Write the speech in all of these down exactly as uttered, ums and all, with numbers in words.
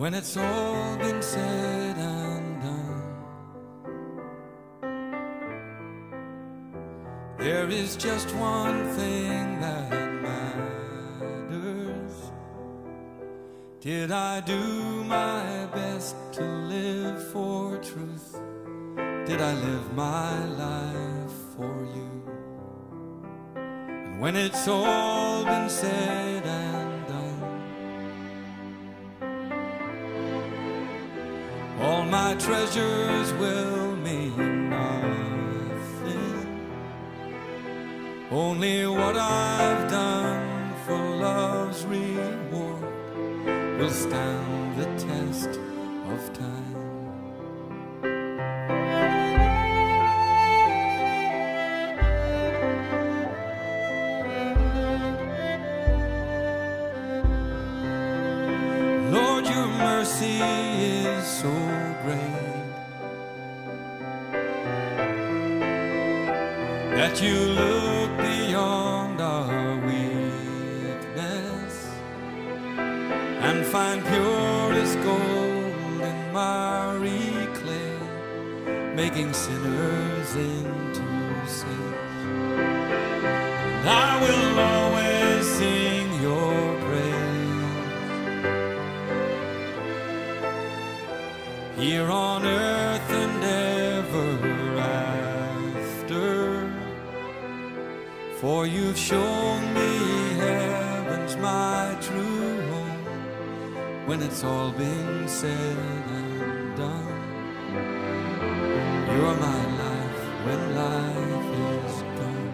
when it's all been said and done, there is just one thing that matters. Did I do my best to live for truth? Did I live my life for you? And when it's all been said and done, all my treasures will mean nothing. Only what I've done for love's reward will stand the test of time. Lord, your mercy is so great that you look beyond our weakness and find purest gold in miry clay, making sinners into saints. And I will always sing your praise here on earth and ever after, for you've shown me heaven's my true home when it's all been said and done. You're my life when life is gone.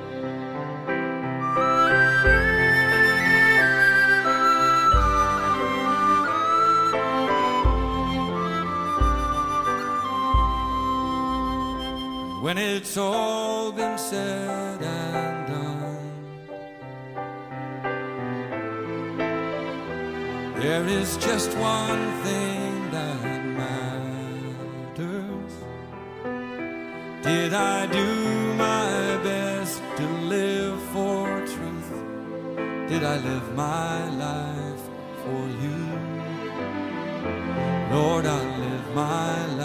When it's all been said and done, there is just one thing that matters. Did I do my best to live for truth? Did I live my life for you? Lord, I live my life